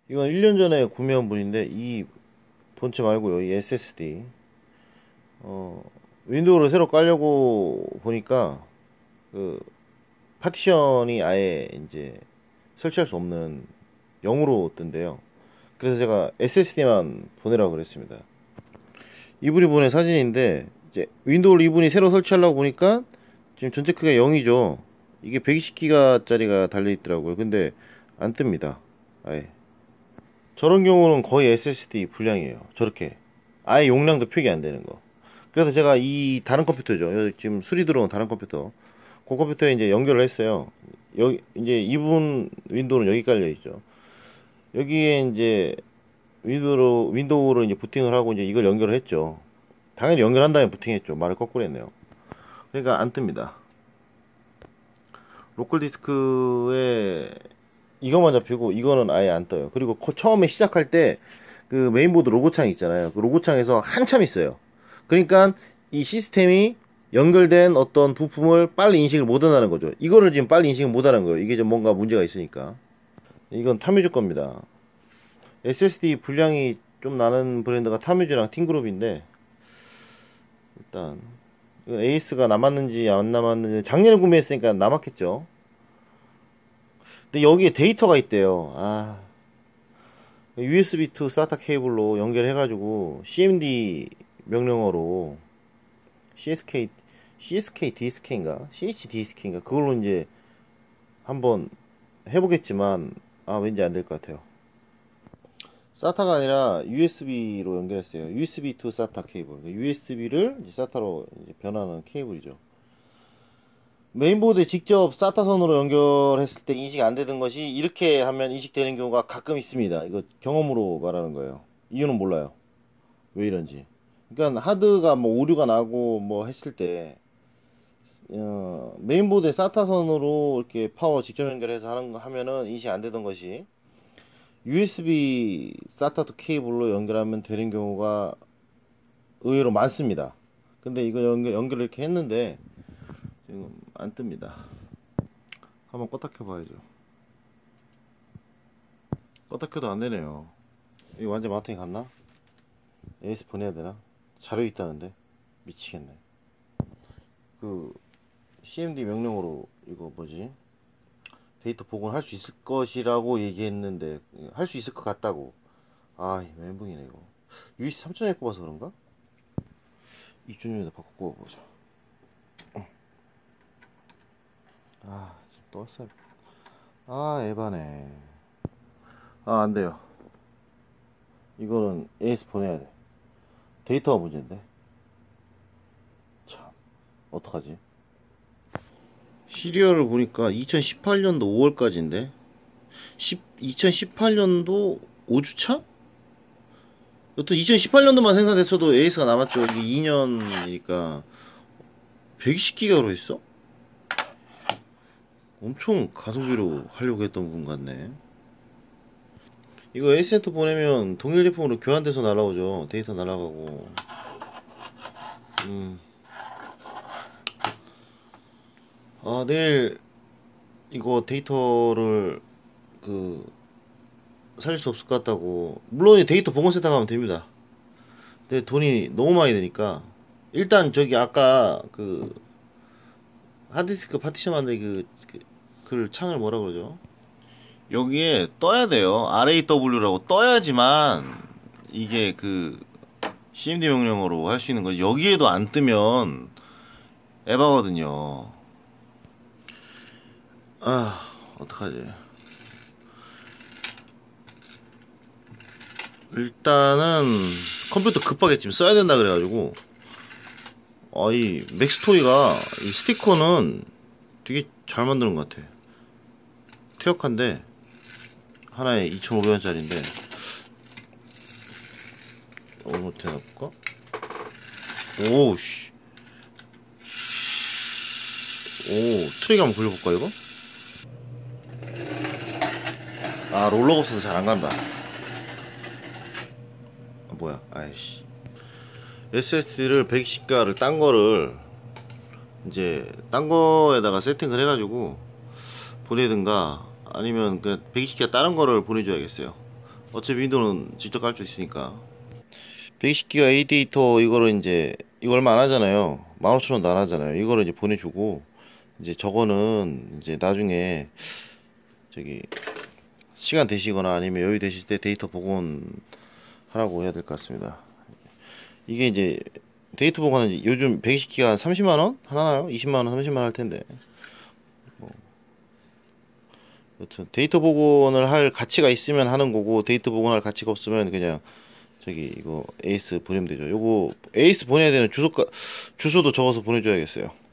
이건 1년 전에 구매한 분인데 이 본체 말고요. 이 SSD 윈도우를 새로 깔려고 보니까 그 파티션이 아예 이제 설치할 수 없는 0으로 뜬대요. 그래서 제가 SSD만 보내라고 그랬습니다. 이분이 보낸 사진인데 이제 윈도우를 이분이 새로 설치하려고 보니까 지금 전체 크기가 0이죠. 이게 120기가짜리가 달려있더라고요. 근데 안 뜹니다. 아예. 저런 경우는 거의 SSD 분량이에요. 저렇게 아예 용량도 표기 안 되는 거. 그래서 제가 이 다른 컴퓨터죠. 여기 지금 수리 들어온 다른 컴퓨터. 그 컴퓨터에 이제 연결을 했어요. 여기 이제 이분 윈도우는 여기 깔려 있죠. 여기에 이제 윈도우로 이제 부팅을 하고 이제 이걸 연결을 했죠. 당연히 연결한 다음에 부팅했죠. 말을 거꾸로 했네요. 그러니까 안 뜹니다. 로컬 디스크에 이것만 잡히고 이거는 아예 안 떠요. 그리고 처음에 시작할 때 그 메인보드 로고창 있잖아요. 그 로고창에서 한참 있어요. 그러니까 이 시스템이 연결된 어떤 부품을 빨리 인식을 못한다는 거죠. 이거를 지금 빨리 인식을 못하는 거예요. 이게 좀 뭔가 문제가 있으니까. 이건 타뮤즈 겁니다. SSD 분량이 좀 나는 브랜드가 타뮤즈랑 팅그룹인데 일단 이건 에이스가 남았는지 안 남았는지 작년에 구매했으니까 남았겠죠. 근데 여기에 데이터가 있대요. USB to SATA 케이블로 연결해가지고 CMD 명령어로 CSK DSK인가 CHDSK인가 그걸로 이제 한번 해보겠지만 왠지 안 될 것 같아요. SATA가 아니라 USB로 연결했어요. USB to SATA 케이블. USB를 SATA로 변하는 케이블이죠. 메인보드에 직접 SATA 선으로 연결했을 때 인식이 안 되던 것이 이렇게 하면 인식되는 경우가 가끔 있습니다. 이거 경험으로 말하는 거예요. 이유는 몰라요. 왜 이런지. 그러니까 하드가 뭐 오류가 나고 뭐 했을 때 메인보드에 SATA 선으로 이렇게 파워 직접 연결해서 하면은 인식 안 되던 것이 USB SATA to 케이블로 연결하면 되는 경우가 의외로 많습니다. 근데 이거 연결을 이렇게 했는데 지금 안 뜹니다. 한번 껐다 켜봐야죠. 껐다 켜도 안 되네요. 이거 완전 마탱이 갔나? AS 보내야 되나? 자료 있다는데 미치겠네. 그 CMD 명령으로 이거 뭐지? 데이터 복원할 수 있을 것이라고 얘기했는데 할 수 있을 것 같다고. 멘붕이네 이거. UEC 3.0 꼽아서 그런가? 2.0에다 바꿔 꼽아보자. 지금 떴어요. 에바네. 안 돼요. 이거는 AS 보내야 돼. 데이터가 문제인데. 참, 어떡하지? 시리얼을 보니까 2018년도 5월까지인데 2018년도 5주차? 여튼 2018년도만 생산됐어도 에이스가 남았죠. 이게 2년이니까 120기가로 했어? 엄청 가성비로 하려고 했던 분 같네. 이거 A센터 보내면 동일 제품으로 교환돼서 날아오죠. 데이터 날아가고. 내일 이거 데이터를 살릴 수 없을 것 같다고. 물론 데이터 보건센터 가면 됩니다. 근데 돈이 너무 많이 드니까 일단 저기 아까 하드디스크 파티션 만들기 그 창을 뭐라 그러죠? 여기에 떠야 돼요. RAW라고 떠야지만 이게 CMD 명령어로 할 수 있는 거지. 여기에도 안 뜨면 에바거든요. 어떡하지? 일단은 컴퓨터 급하게 지금 써야 된다 그래가지고 이 맥스토리가 이 스티커는 되게 잘 만드는 것 같아. 태역한데 하나에 2,500원짜리인데 어떻게 해볼까? 오우씨. 트랙 한번 굴려볼까 이거? 롤러가 없어서 잘 안간다. 뭐야 아이씨. SSD를 120가를 딴 거를 이제 딴 거에다가 세팅을 해가지고 보내든가 아니면 120기가 다른 거를 보내줘야겠어요. 어차피 윈도우는 직접 깔 수 있으니까. 120기가 A 데이터 이거를 이제 이거 얼마 안 하잖아요. 15,000원도 안 하잖아요. 이거를 이제 보내주고 이제 저거는 이제 나중에 저기 시간 되시거나 아니면 여유 되실 때 데이터 복원하라고 해야 될 것 같습니다. 이게 이제 데이터 복원은 요즘 120기가 한 30만원 하나요? 20만원, 30만원 할 텐데. 뭐 여튼 데이터 복원을 할 가치가 있으면 하는 거고 데이터 복원할 가치가 없으면 그냥 저기 이거 에이스 보내면 되죠. 요거 에이스 보내야 되는 주소도 적어서 보내줘야겠어요.